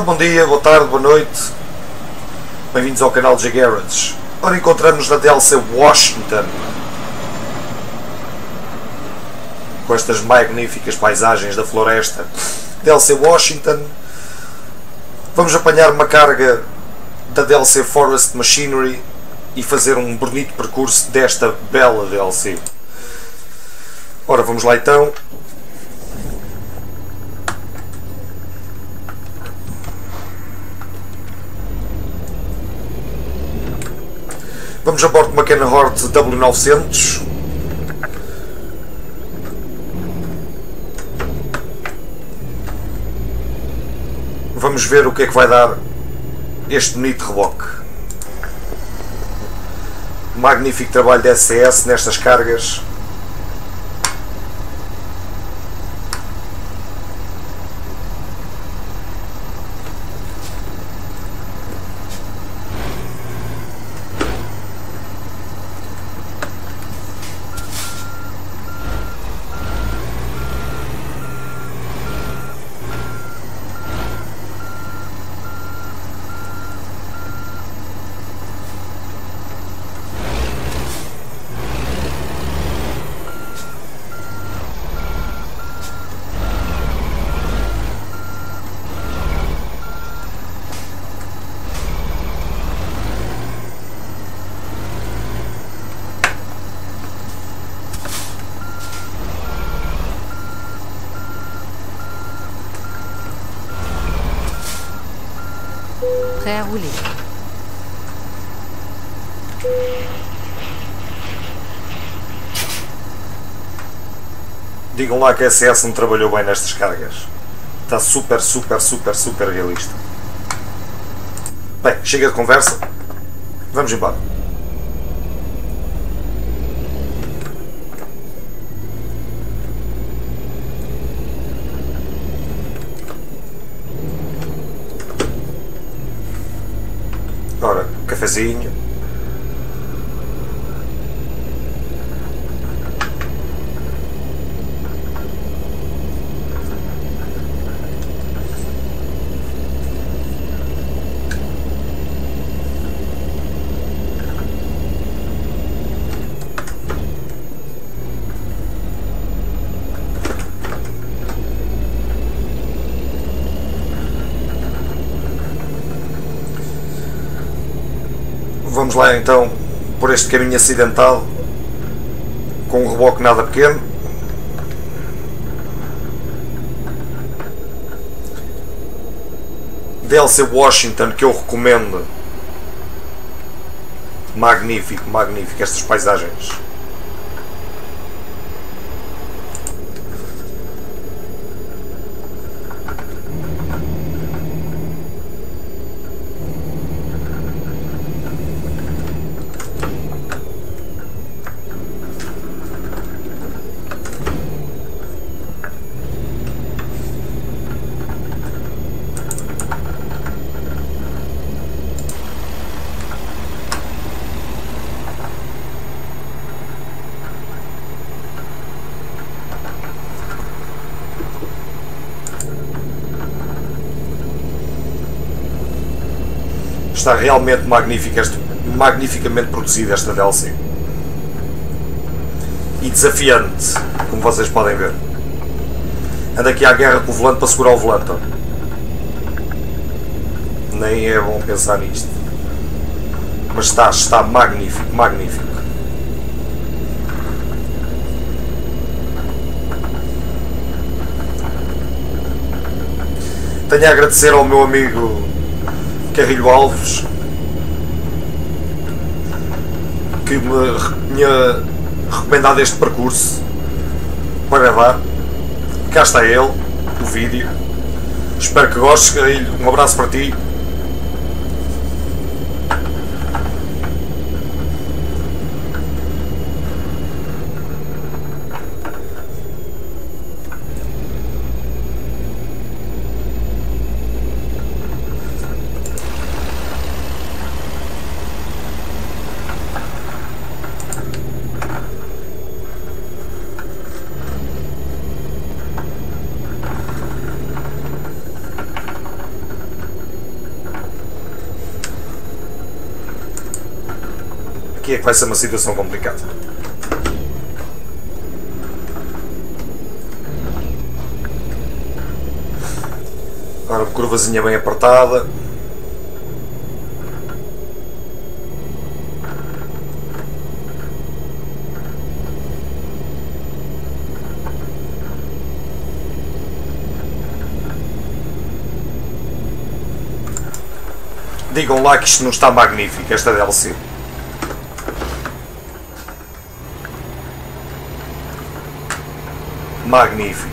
bom dia, boa tarde, boa noite. Bem-vindos ao canal de Garage. Ora, encontramos na DLC Washington, com estas magníficas paisagens da floresta. DLC Washington. Vamos apanhar uma carga da DLC Forest Machinery e fazer um bonito percurso desta bela DLC. Ora, vamos lá então. Vamos a bordo de uma Kenworth W900. Vamos ver o que é que vai dar este bonito reboque. Magnífico trabalho de SCS nestas cargas. Prêt à rouler. Digam lá que a SS não trabalhou bem nestas cargas. Está super realista. Bem, chega de conversa. Vamos embora. Ora, cafezinho. Vamos lá então por este caminho acidentado, com um reboque nada pequeno. DLC Washington, que eu recomendo. Magnífico, magnífico estas paisagens. Está realmente magnificamente produzida esta DLC. E desafiante, como vocês podem ver. Ando aqui à guerra com o volante para segurar o volante. Nem é bom pensar nisto. Mas está magnífico, magnífico. Tenho a agradecer ao meu amigo Carrilho Alves, que me tinha recomendado este percurso para gravar. Cá está ele, o vídeo. Espero que gostes, Carrilho. Um abraço para ti. Aqui é que vai ser uma situação complicada. Agora curvazinha bem apertada. Digam lá que isto não está magnífico, esta DLC. Magnífico.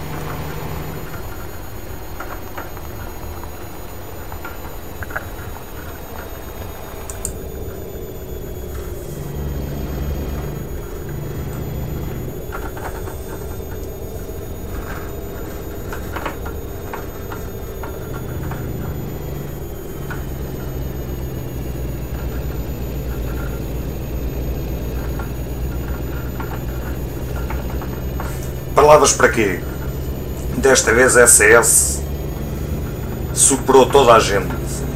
Palavras para quê? Desta vez a SS superou toda a gente.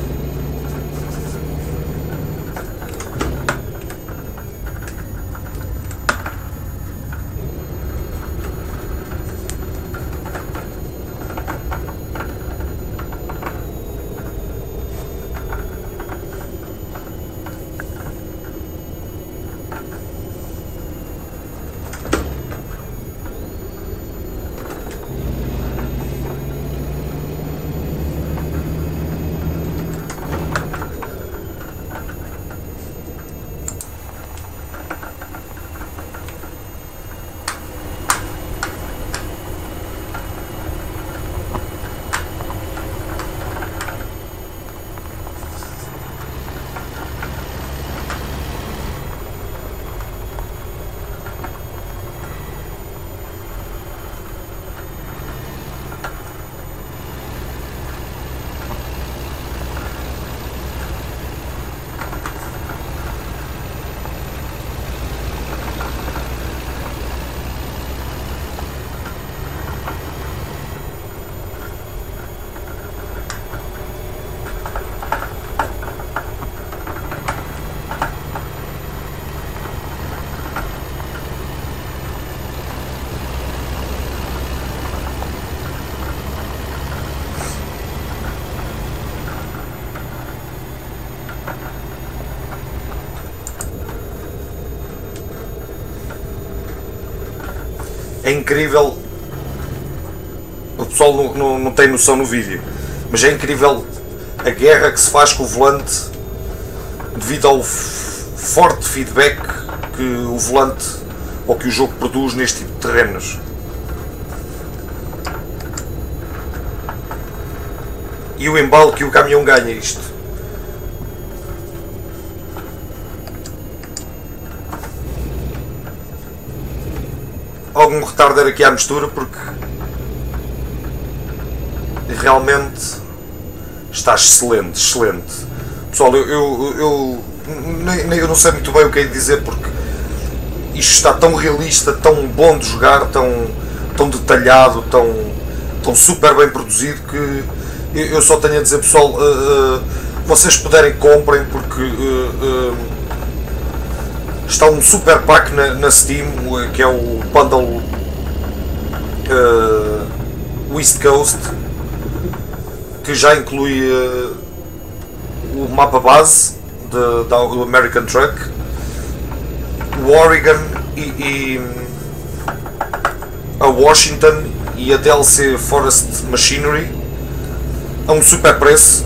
É incrível, o pessoal não tem noção no vídeo, mas é incrível a guerra que se faz com o volante devido ao forte feedback que o volante ou que o jogo produz neste tipo de terrenos. E o embalo que o caminhão ganha isto. Algum retarder aqui à mistura porque realmente está excelente, excelente. Pessoal, eu não sei muito bem o que é de dizer porque isto está tão realista, tão bom de jogar, tão detalhado, tão super bem produzido que eu só tenho a dizer, pessoal, vocês puderem comprem porque está um super pack na Steam, que é o bundle West Coast, que já inclui o mapa base do American Truck, o Oregon e a Washington e a DLC Forest Machinery a um super preço.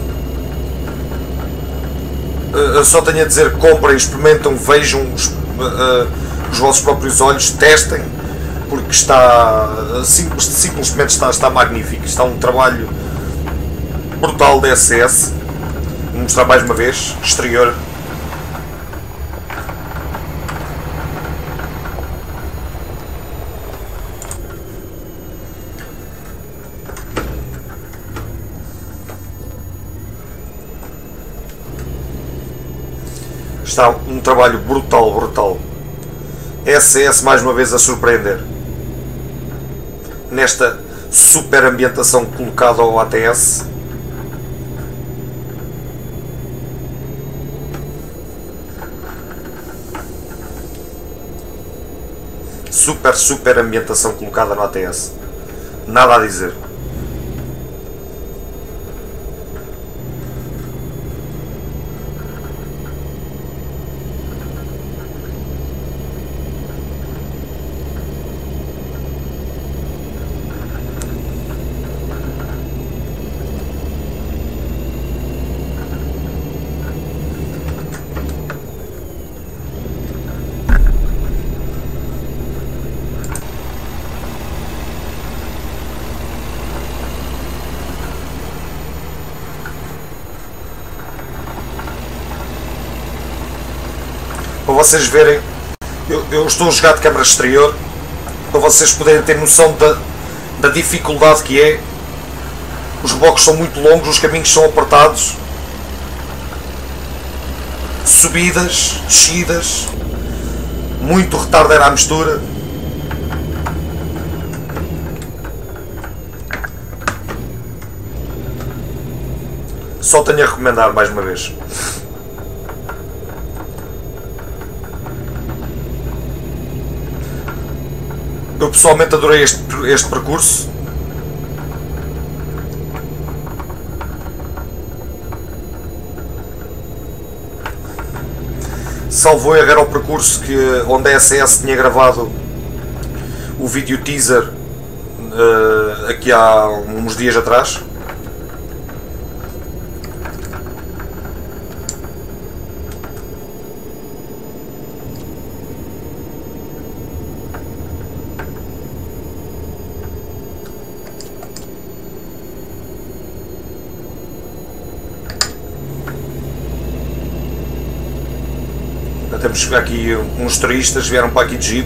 Eu só tenho a dizer, comprem, experimentam, vejam os vossos próprios olhos, testem, porque simplesmente está magnífico. Está um trabalho brutal de SS. Vou mostrar mais uma vez, exterior. Está um trabalho brutal, brutal. SS mais uma vez a surpreender. Nesta super ambientação colocada ao ATS. Super ambientação colocada no ATS. Nada a dizer. Para vocês verem, eu estou a jogar de câmara exterior, para vocês poderem ter noção da dificuldade que é. Os blocos são muito longos, os caminhos são apertados, subidas, descidas, muito retardo era a mistura. Só tenho a recomendar mais uma vez. Eu pessoalmente adorei este percurso. Salvo erro, era o percurso onde a SS tinha gravado o vídeo teaser aqui há uns dias atrás. Temos aqui uns turistas, vieram para aqui de Jeep.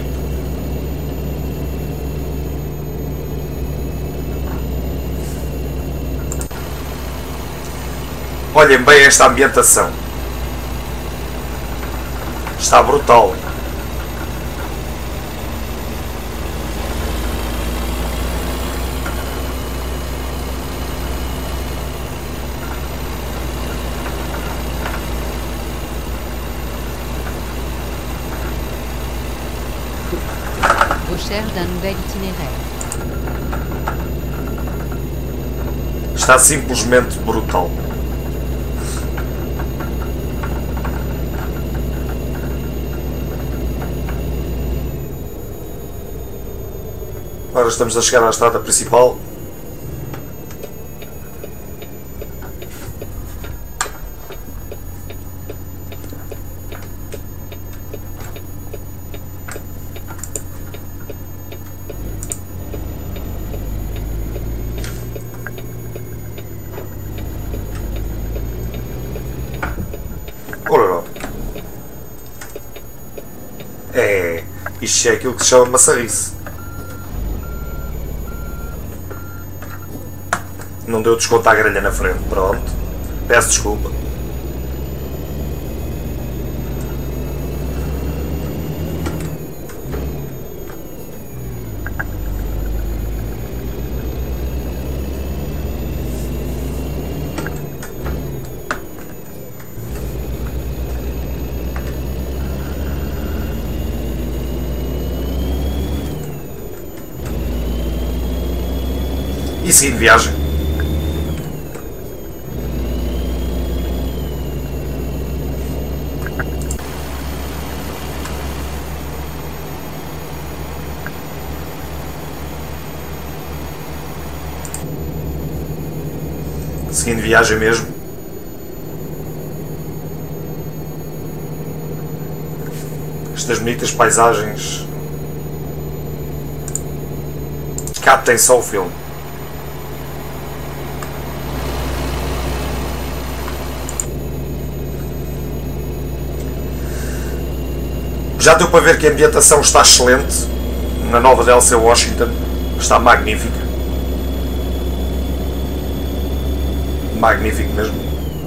Olhem bem esta ambientação. Está brutal. Recherche d'un nouvel itinéraire. Está simplesmente brutal. Agora estamos a chegar à estrada principal. Isto é aquilo que se chama maçarrice. Não deu desconto à grelha na frente, pronto. Peço desculpa. E seguindo viagem. Seguindo viagem mesmo. Estas bonitas paisagens. Captem só o filme. Já deu para ver que a ambientação está excelente na nova DLC Washington, está magnífica. Magnífico mesmo.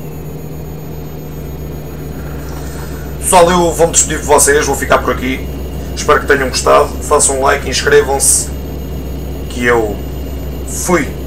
Pessoal, eu vou-me despedir de vocês, vou ficar por aqui. Espero que tenham gostado, façam um like, inscrevam-se, que eu fui.